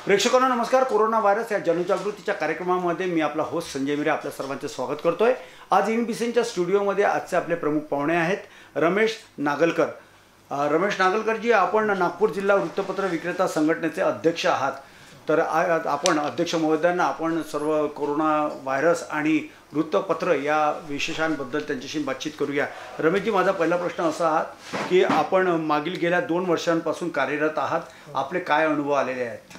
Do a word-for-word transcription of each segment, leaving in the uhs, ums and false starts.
प्रेक्षकांना नमस्कार। Corona virus या जनजागृतीच्या कार्यक्रमामध्ये मी आपला होस्ट संजय मिरे आपल्या सर्वांचे स्वागत करतोय। आज इनबीसीच्या स्टुडिओमध्ये आजचे आपले प्रमुख पाहुणे आहेत रमेश नागलकर। रमेश नागलकर जी, आपण नागपूर जिल्हा वृत्तपत्र विक्रेता संघटनेचे अध्यक्ष आहात। तर आपण अध्यक्ष महोदयांना आपण सर्व कोरोना व्हायरस आणि वृत्तपत्र या विशेषांबद्दल त्यांच्याशी बातचीत करूया। रमेशजी, माझा पहिला प्रश्न असा आहे की आपण मागील गेल्या दोन वर्षांपासून कार्यरत आहात, आपले काय अनुभव आलेले आहेत?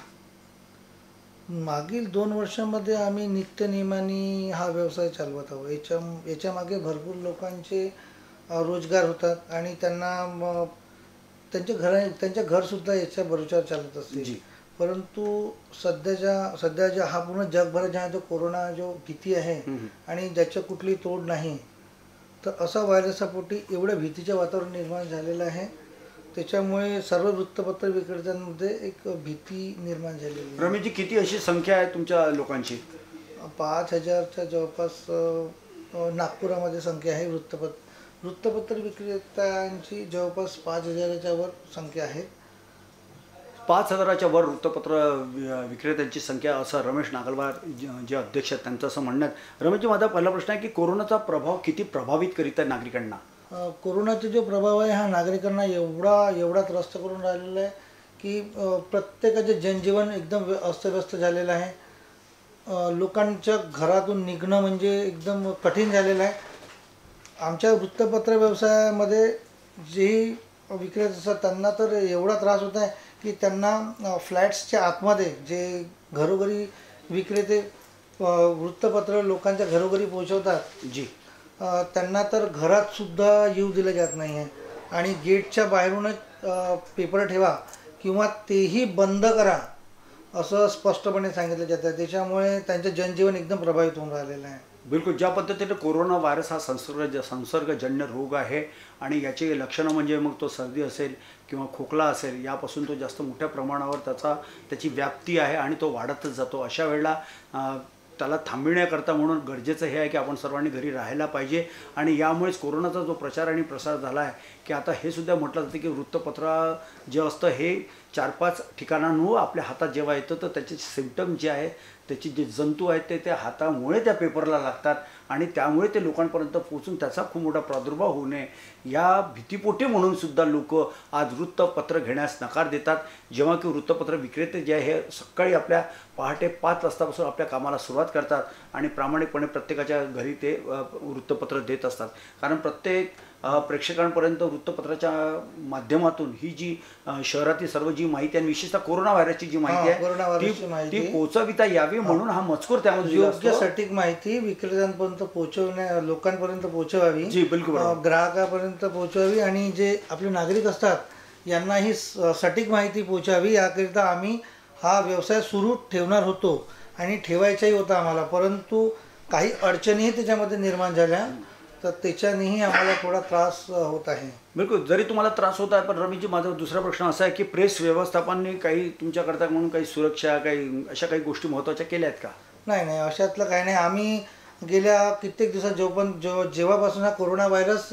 मागील दोन वर्षांमध्ये आम्ही नित्यनेमाने हा व्यवसाय चालवत आहोत। याच्या याच्यामागे भरपूर लोकांचे रोजगार होतात आणि त्यांना त्यांचे घर त्यांचे घरसुद्धा याच्या भरोश्यावर चालत असते। परंतु सध्याच्या सध्या ज्या हा पूर्ण जगभरात जो कोरोना जो भीती आहे आणि ज्याच्या कुठली तोड नाही, तर असा व्हायरसपोटी एवढ्या भीतीचे वातावरण निर्माण झालेलं आहे, त्याच्यामुळे सर्व वृत्तपत्र विक्रेत्यांमध्ये एक भीती निर्माण झालेली आहे। रमेशजी, किती अशी संख्या आहे तुमच्या लोकांची? पाच हजारच्या जवळपास नागपुरामध्ये संख्या आहे। वृत्तपत्र वृत्तपत्र विक्रेत्यांची जवळपास पाच हजाराच्या वर संख्या आहे। पाच हजाराच्या वर वृत्तपत्र विक्रेत्यांची संख्या, असं रमेश नागलकर जे अध्यक्ष आहेत त्यांचं असं म्हणणं आहे। रमेशजी, माझा पहिला प्रश्न आहे की कोरोनाचा प्रभाव किती प्रभावित करीत आहे नागरिकांना? कोरोनाचा जो प्रभाव आहे हा नागरिकांना एवढा एवढा त्रस्त करून राहिलेला आहे की प्रत्येकाचे जनजीवन एकदम अस्तव्यस्त झालेलं आहे। लोकांच्या घरातून निघणं म्हणजे एकदम कठीण झालेलं आहे। आमच्या वृत्तपत्र व्यवसायामध्ये जे विक्रेते असतात त्यांना तर एवढा त्रास होत आहे की त्यांना फ्लॅट्सच्या आतमध्ये जे घरोघरी विक्रेते वृत्तपत्र लोकांच्या घरोघरी पोहोचवतात, जी त्यांना तर घरात सुद्धा येऊ दिलं जात नाही आहे आणि गेटच्या बाहेरूनच पेपर ठेवा किंवा तेही बंद करा असं स्पष्टपणे सांगितलं जातं। त्याच्यामुळे त्यांचं जनजीवन एकदम प्रभावित होऊन राहिलेलं आहे। बिलकुल, ज्या पद्धतीने कोरोना व्हायरस हा संसर्ग संसर्गजन्य रोग आहे आणि याची लक्षणं म्हणजे मग तो सर्दी असेल किंवा खोकला असेल, यापासून तो जास्त मोठ्या प्रमाणावर त्याचा त्याची व्याप्ती आहे आणि तो वाढतच जातो। अशा वेळेला त्याला थांबविण्याकरता म्हणून गरजेचं हे आहे की आपण सर्वांनी घरी राहायला पाहिजे आणि यामुळेच कोरोनाचा जो प्रचार आणि प्रसार झाला आहे की आता हे सुद्धा म्हटलं जातं की वृत्तपत्र जे असतं हे चार पाच ठिकाणांहून आपल्या हातात जेव्हा येतं तर त्याचे सिम्पटम जे आहे, त्याची जे जंतू आहेत ते त्या हातामुळे त्या पेपरला लागतात आणि त्यामुळे ते लोकांपर्यंत पोहोचून त्याचा खूप मोठा प्रादुर्भाव होऊ नये या भीतीपोटी म्हणून सुद्धा लोक आज वृत्तपत्र घेण्यास नकार देतात। जेव्हा की वृत्तपत्र विक्रेते जे आहे हे सकाळी आपल्या पहाटे पाच वाजतापासून आपल्या कामाला सुरुवात करतात आणि प्रामाणिकपणे प्रत्येकाच्या घरी ते वृत्तपत्र देत असतात, कारण प्रत्येक प्रेक्षकांपर्यंत वृत्तपत्राच्या माध्यमातून ही जी शहरातील सर्व जी माहिती आणि विशेषतः कोरोना व्हायरसची जी माहिती आहे ती पोहोचविता यावी म्हणून हा मजकूर त्यामध्ये योग्य सटीक माहिती विक्रेत्यांपर्यंत पोहोचवण्या लोकांपर्यंत पोहोचवावी, जी बिलकुल ग्राहकापर्यंत पोहोचवावी आणि जे आपले नागरिक असतात यांनाही सटीक माहिती पोहोचावी, याकरिता आम्ही हा व्यवसाय सुरू ठेवणार होतो आणि ठेवायचाही होता आम्हाला, परंतु काही अडचणीही त्याच्यामध्ये निर्माण झाल्या तर त्याच्यानेही आम्हाला थोडा त्रास होत आहे। बिलकुल, जरी तुम्हाला त्रास होत आहे पण रमेशजी, माझा दुसरा प्रश्न असा आहे की प्रेस व्यवस्थापनाने काही तुमच्याकरता म्हणून काही सुरक्षा काही अशा काही गोष्टी महत्त्वाच्या केल्या आहेत का? नाही नाही, अशातलं काही नाही। आम्ही गेल्या कित्येक दिवसात जो पण जो जेव्हापासून हा कोरोना व्हायरस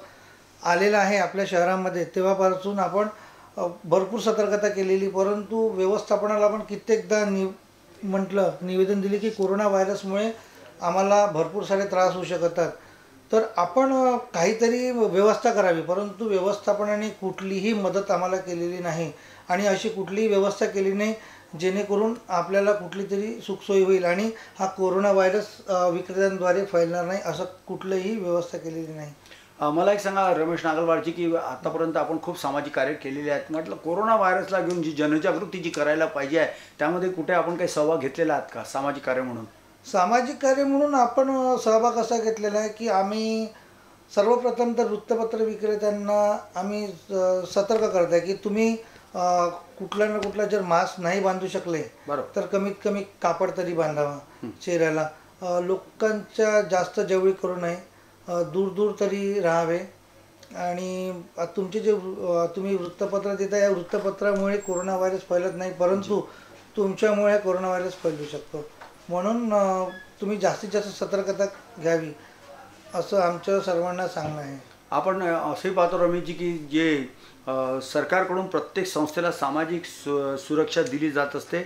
आलेला आहे आपल्या शहरामध्ये तेव्हापासून आपण भरपूर सतर्कता केलेली, परंतु व्यवस्थापनाला आपण कित्येकदा नि म्हटलं निवेदन दिले की कोरोना व्हायरसमुळे आम्हाला भरपूर सारे त्रास होऊ शकतात, तर आपण काहीतरी व्यवस्था करावी, परंतु व्यवस्थापनाने कुठलीही मदत आम्हाला केलेली नाही आणि अशी कुठलीही व्यवस्था केली नाही जेणेकरून आपल्याला कुठली तरी सुखसोयी होईल आणि हा कोरोना व्हायरस विक्रेत्यांद्वारे फैलणार नाही, असं कुठलीही व्यवस्था केलेली नाही। मला एक सांगा रमेश नागलकरजी की आतापर्यंत आपण खूप सामाजिक कार्य केलेले आहेत, म्हटलं कोरोना व्हायरसला घेऊन जी जनजागृती जी करायला पाहिजे आहे त्यामध्ये कुठे आपण काही सहभाग घेतलेला आहात का सामाजिक कार्य म्हणून? सामाजिक कार्य म्हणून आपण सहभाग असा घेतलेला आहे की आम्ही सर्वप्रथम तर वृत्तपत्र विक्रेत्यांना आम्ही सतर्क करत आहे की तुम्ही कुठला ना कुठला जर मास्क नाही बांधू शकले तर कमीत कमी कापड तरी बांधावा चेहऱ्याला, लोकांच्या जास्त जवळीक करू नये, दूर दूर तरी राहावे आणि तुमचे जे तुम्ही वृत्तपत्र देता या वृत्तपत्रामुळे कोरोना व्हायरस फैलत नाही, परंतु तुमच्यामुळे कोरोना व्हायरस फैलू शकतो, म्हणून तुम्ही जास्तीत जास्त सतर्कता घ्यावी असं आमचं सर्वांना सांगणं आहे। आपण असे पाहतो रमेशजी की जे सरकारकडून प्रत्येक संस्थेला सामाजिक सुरक्षा दिली जात असते,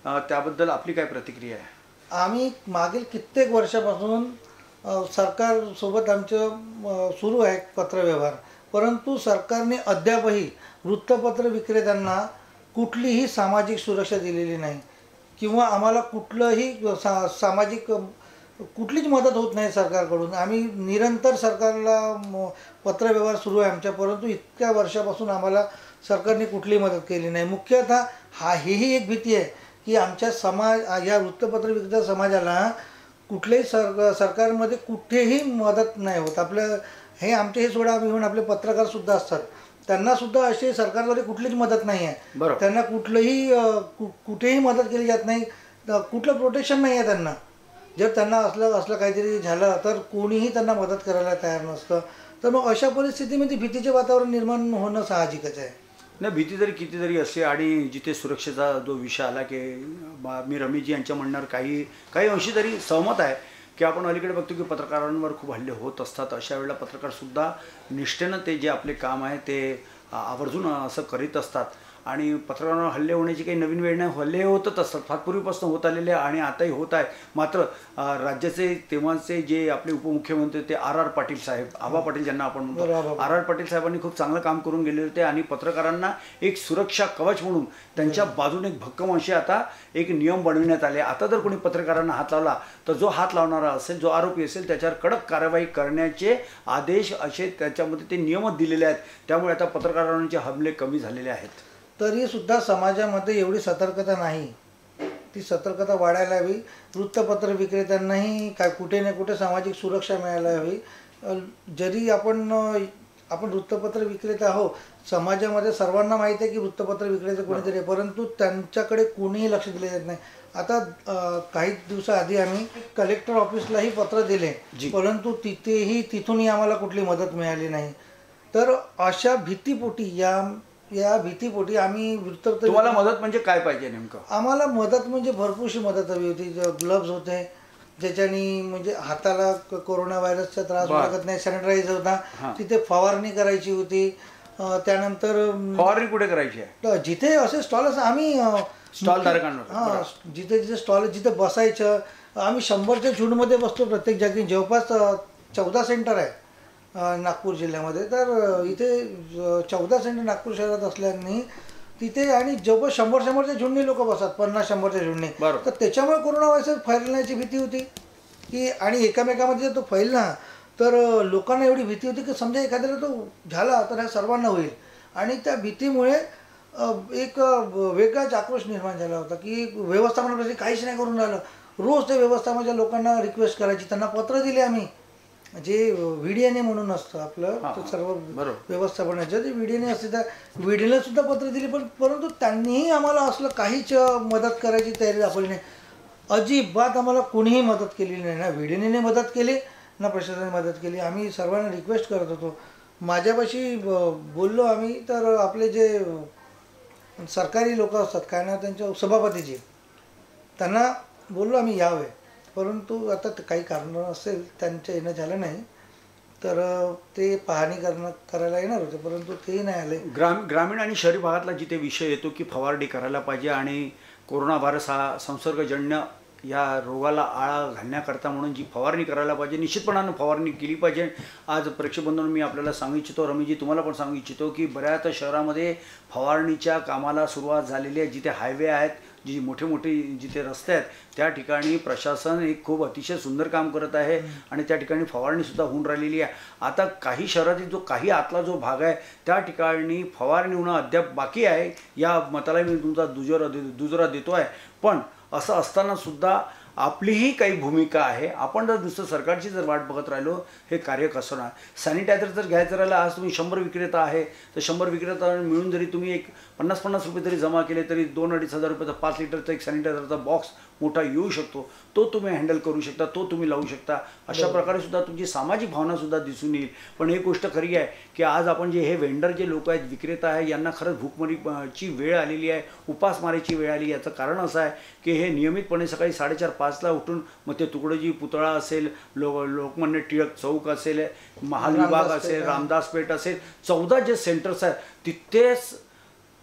अ, त्याबद्दल आपली काय प्रतिक्रिया आहे? आम्ही मागील कित्येक वर्षापासून अ, सरकारसोबत आमचं अ, सुरू आहे पत्रव्यवहार, परंतु सरकारने अद्यापही वृत्तपत्र विक्रेत्यांना कुठलीही सामाजिक सुरक्षा दिलेली नाही किंवा आम्हाला कुठलंही सा सामाजिक अ, कुठलीच मदत होत नाही सरकारकडून. आम्ही निरंतर सरकारला म, पत्रव्यवहार सुरू आहे आमच्या, परंतु इतक्या वर्षापासून आम्हाला सरकारने कुठलीही मदत केली नाही. मुख्यतः हा हीही एक भीती आहे की आमच्या समाज या वृत्तपत्र विक्रेता समाजाला कुठल्याही सर सरकारमध्ये कुठेही मदत नाही होत. आपलं हे आमचे हे सोडा घेऊन आपले पत्रकारसुद्धा असतात, त्यांनासुद्धा असे सरकारद्वारे कुठलीच मदत नाही आहे. बरोबर. त्यांना कुठलंही अ, कु कुठेही मदत केली जात नाही, अ, कुठलं प्रोटेक्शन नाही आहे त्यांना. जर त्यांना असलं असलं काहीतरी झालं तर कोणीही त्यांना मदत करायला तयार नसतं. तर मग अशा परिस्थितीमध्ये भीतीचे वातावरण निर्माण होणं साहजिकच आहे. नाही, भीती जरी किती जरी असली आणि जिथे सुरक्षेचा जो विषय आला की बा- मी रमेशजी यांच्या म्हणण्यावर काही काही अंशी तरी सहमत आहे की आपण अलीकडे बघतो की पत्रकारांवर खूप हल्ले होत असतात. अशा वेळेला पत्रकारसुद्धा निष्ठेनं ते जे आपले काम आहे ते आ, आवर्जून असं करीत असतात आणि पत्रकारांवर हल्ले होण्याची काही नवीन वेळ नाही, हल्ले होतच असतात, फार पूर्वीपासून होत आलेले आहे आणि आताही होत आहे. मात्र आ, राज्याचे तेव्हाचे जे आपले उपमुख्यमंत्री ते आर आर पाटील साहेब, आबा पाटील ज्यांना आपण म्हणतो, बरोबर. आर आर पाटील साहेबांनी खूप चांगलं काम करून गेले होते आणि पत्रकारांना एक सुरक्षा कवच म्हणून त्यांच्या बाजूने एक भक्कम असे आता एक नियम बनविण्यात आले. आता जर कोणी पत्रकारांना हात लावला तर जो हात लावणारा असेल, जो आरोपी असेल, त्याच्यावर कडक कारवाई करण्याचे आदेश असे त्याच्यामध्ये ते नियमच दिलेले आहेत. त्यामुळे आता पत्रकारांचे हमले कमी झालेले आहेत. तरी सुद्धा समाजामध्ये एवढी सतर्कता नाही, ती सतर्कता वाढायला हवी. वृत्तपत्र विक्रेत्यांनाही काय कुठे ना कुठे सामाजिक सुरक्षा मिळायला हवी. अ, जरी आपण अ, आपण वृत्तपत्र विक्रेते आहोत, समाजामध्ये सर्वांना माहिती आहे की वृत्तपत्र विक्रेते कोणीतरी आहे, परंतु त्यांच्याकडे कोणीही लक्ष दिले जात नाही. आता अ, काही दिवसाआधी आम्ही कलेक्टर ऑफिसलाही पत्र दिले, जी. परंतु तिथेही तिथूनही आम्हाला कुठली मदत मिळाली नाही. तर अशा भीतीपोटी या या भीतीपोटी आम्ही वृत्तपत्र तुम्हाला मदत म्हणजे काय पाहिजे नेमकं? आम्हाला मदत म्हणजे भरपूरशी मदत हवी होती. ग्लव्ज होते ज्याच्यानी म्हणजे हाताला क- कोरोना व्हायरसचा त्रास बरं. लागत नाही, सॅनिटाईज होता, हां. तिथे फवारणी करायची होती. अ, त्यानंतर अम, फवारणी कुठे करायची आहे? तर जिथे असे स्टॉल आम्ही अ, स्टॉल धारकांवर. हां, बरं. जिथे जिथे स्टॉल जिथे बसायचं, आम्ही शंभरच्या झुंडमध्ये बसतो प्रत्येक जागी. जवळपास अ, चौदा सेंटर आहे अ, नागपूर जिल्ह्यामध्ये. तर अ, इथे अ, चौदा सेंटर नागपूर शहरात असल्याने तिथे आणि जवळपास शंभर शंभरच्या झुंडणी लोक बसतात, पन्नास शंभरच्या झुंडणी. बरोबर. तर त्याच्यामुळे कोरोना व्हायरस फैलण्याची भीती होती की, आणि एकामेकामध्ये जर तो फैलला तर अ, लोकांना एवढी भीती होती की समजा एखाद्याला तो झाला तर ह्या सर्वांना होईल. आणि त्या भीतीमुळे अ, एक अ, वेगळाच आक्रोश निर्माण झाला होता की व्यवस्थापनापासून काहीच नाही करून राहिलं. रोज ते व्यवस्थापनाच्या लोकांना रिक्वेस्ट करायची, त्यांना पत्र दिले आम्ही, जे व्ही डी एन ए म्हणून असतं आपलं हां, ते हां. सर्व बरोबर. व्यवस्थापनाचं, ते व्ही डी एन ए असते, त्या व्ही डी एन ए सुद्धा पत्र दिली, पण परंतु त्यांनीही आम्हाला असलं काहीच अ, मदत करायची तयारी दाखवली नाही. अजिबात आम्हाला कोणीही मदत केलेली नाही. ना व्ही डी एन एने मदत केली, ना प्रशासनाने मदत केली. आम्ही सर्वांना रिक्वेस्ट करत होतो. माझ्यापाशी ब- बोललो आम्ही, तर आपले जे सरकारी लोक असतात, काय ना त्यांच्या सभापतीचे, त्यांना बोललो आम्ही यावे, परंतु आता ते काही कारण असेल त्यांच्या येणं झालं नाही. तर अ, ते पाहणी करणं करायला येणार होते, परंतु तेही नाही आले. ग्राम ग्रामीण आणि शहरी भागातला जिथे विषय येतो की फवारणी करायला पाहिजे आणि कोरोना व्हायरस हा संसर्गजन्य या रोगाला आळा घालण्याकरता म्हणून जी फवारणी करायला पाहिजे, निश्चितपणानं फवारणी केली पाहिजे. आज प्रेक्षकबंधूंनो मी आपल्याला सांगू इच्छितो, रमेशजी तुम्हाला पण सांगू इच्छितो की बऱ्याच शहरामध्ये फवारणीच्या कामाला सुरुवात झालेली आहे. जिथे हायवे आहेत, जी मोठे मोठे जिथे रस्ते आहेत, त्या ठिकाणी प्रशासन एक खूप अतिशय सुंदर काम करत आहे आणि त्या ठिकाणी फवारणीसुद्धा होऊन राहिलेली आहे. आता काही शहरातील जो काही आतला जो भाग आहे त्या ठिकाणी फवारणी होणं अद्याप बाकी आहे. या मताला मी तुमचा दुजोरा दुजोरा देतो आहे. पण असं असताना सुद्धा आपलीही काही भूमिका आहे. आपण जर दुसरं सरकारची जर वाट बघत राहिलो, हे कार्य कसं होणार? सॅनिटायझर जर घ्यायचं राहिलं, आज तुम्ही शंभर विक्रेता आहे, तर शंभर विक्रेता मिळून जरी तुम्ही एक पन्नास पन्नास रुपये जरी जमा केले तरी दोन अडीच हजार रुपयाचा पाच लिटरचा एक सॅनिटायझरचा बॉक्स मोठा येऊ शकतो. तो तुम्ही हँडल करू शकता, तो तुम्ही लावू शकता. अशा प्रकारे सुद्धा तुमची सामाजिक भावनासुद्धा दिसून येईल. पण एक गोष्ट खरी आहे की आज आपण जे हे वेंडर जे लोक आहेत, विक्रेता आहे, यांना खरंच भूकमरीची वेळ आलेली आहे, उपासमारीची वेळ आली. याचं कारण असं आहे की हे नियमितपणे सकाळी साडेचार पाचला उठून मग ते तुकडोजी पुतळा असेल, लो लोकमान्य टिळक चौक असेल, महाल विभाग रामदास असेल, पेठ, रामदास पेठ असेल, चौदा जे सेंटर्स आहेत तिथेच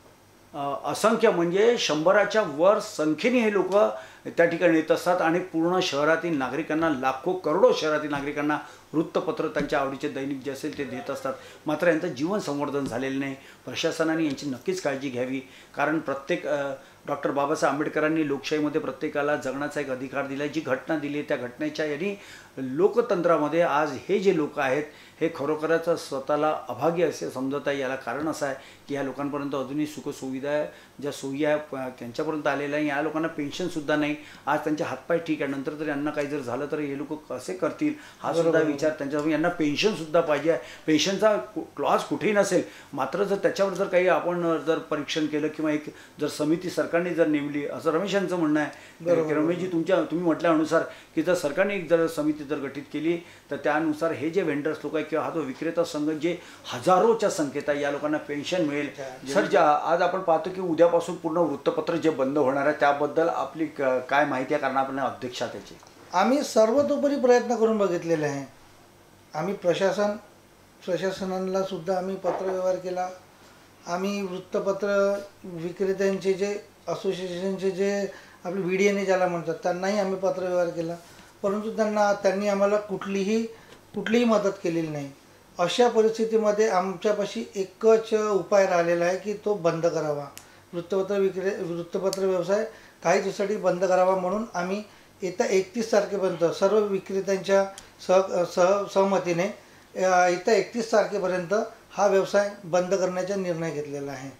अ, असंख्य म्हणजे शंभराच्या वर संख्येने हे लोक त्या ठिकाणी येत असतात आणि पूर्ण शहरातील नागरिकांना, लाखो करोडो शहरातील नागरिकांना वृत्तपत्र त्यांच्या आवडीचे दैनिक जे असेल ते देत असतात. मात्र यांचं जीवन संवर्धन झालेलं नाही. प्रशासनाने यांची नक्कीच काळजी घ्यावी, कारण प्रत्येक डॉक्टर बाबासाहेब आंबेडकरांनी लोकशाहीमध्ये प्रत्येकाला जगण्याचा एक अधिकार दिला. जी घटना दिली त्या घटनेच्या यांनी लोकतंत्रामध्ये आज हे जे लोक आहेत हे खरोखरच स्वतःला अभागी असे समजत आहे. याला कारण असं आहे की या लोकांपर्यंत अजूनही सुखसुविधा ज्या सोयी आहे त्यांच्यापर्यंत आलेल्या आहे. या लोकांना पेन्शनसुद्धा नाही. आज त्यांचे हातपाय ठीक आहे, नंतर तरी यांना काही जर झालं तर हे लोक कसे करतील हा सुद्धा विचार त्यांच्या. यांना पेन्शनसुद्धा पाहिजे आहे. पेन्शनचा क्लॉज कुठेही नसेल, मात्र जर त्याच्यावर जर काही आपण जर परीक्षण केलं किंवा एक जर समिती सरकारने जर नेमली, असं रमेश यांचं म्हणणं आहे की रमेशजी तुमच्या तुम्ही म्हटल्यानुसार की जर सरकारने एक जर समिती जर गठीत केली तर त्यानुसार हे जे वेंडर्स लोक आहे किंवा हा जो विक्रेता संघ जे हजारोच्या संख्येत आहे या लोकांना पेन्शन मिळेल. सर, ज्या आज आपण पाहतो की उद्यापासून पूर्ण वृत्तपत्र जे बंद होणार आहे त्याबद्दल आपली काय माहिती आहे, कारण आपण अध्यक्षा त्याची. आम्ही सर्वतोपरी प्रयत्न करून बघितलेले आहे. आम्ही प्रशासन प्रशासनाला सुद्धा आम्ही पत्रव्यवहार केला. आम्ही वृत्तपत्र विक्रेत्यांचे जे असोसिएशनचे जे आपले व्ही डी एन ए ज्याला म्हणतात त्यांनाही आम्ही पत्रव्यवहार केला, परंतु त्यांना त्यांनी आम्हाला कुठलीही कुठलीही मदत केलेली नाही. अशा परिस्थितीमध्ये आमच्यापाशी एकच उपाय राहिलेला आहे की तो बंद करावा. वृत्तपत्र विक्रे वृत्तपत्र व्यवसाय काही दिवसासाठी बंद करावा म्हणून आम्ही येत्या एकतीस तारखेपर्यंत सर्व विक्रेत्यांच्या सह सह सहमतीने येत्या एकतीस तारखेपर्यंत हा व्यवसाय बंद करण्याचा निर्णय घेतलेला आहे.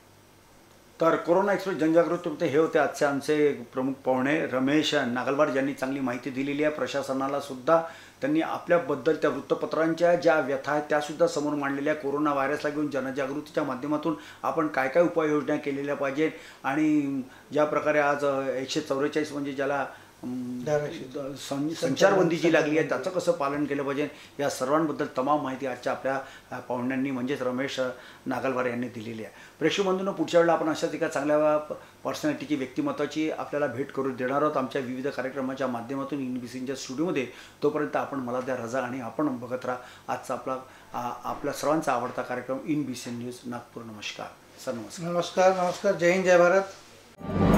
तर कोरोना एक्सप्रेस जनजागृती हे होते आजचे आमचे प्रमुख पाहुणे रमेश नागलवार, ज्यांनी चांगली माहिती दिलेली आहे. प्रशासनाला सुद्धा त्यांनी आपल्याबद्दल त्या वृत्तपत्रांच्या ज्या व्यथा आहेत त्यासुद्धा समोर मांडलेल्या. कोरोना व्हायरसला घेऊन जनजागृतीच्या माध्यमातून आपण काय काय उपाययोजना केलेल्या पाहिजेत आणि ज्या प्रकारे आज एकशे चौवेचाळीस म्हणजे ज्याला संचारबंदी जी लागली आहे त्याचं कसं पालन केलं पाहिजे, या सर्वांबद्दल तमाम माहिती आजच्या आपल्या पाहुण्यांनी म्हणजेच रमेश नागलवार यांनी दिलेली आहे. प्रेक्षक बंधूंनो, पुढच्या वेळेला आपण अशाच एका चांगल्या पर्सनॅलिटीची, व्यक्तिमत्वाची आपल्याला भेट करून देणार आहोत आमच्या विविध कार्यक्रमाच्या माध्यमातून इन बी सीच्या स्टुडिओमध्ये. तोपर्यंत आपण मला द्या रजा आणि आपण बघत राहा आजचा आपला आपल्या सर्वांचा आवडता कार्यक्रम in B C news Nagpur. नमस्कार सर. नमस्कार. नमस्कार. नमस्कार. जय हिंद, जय भारत.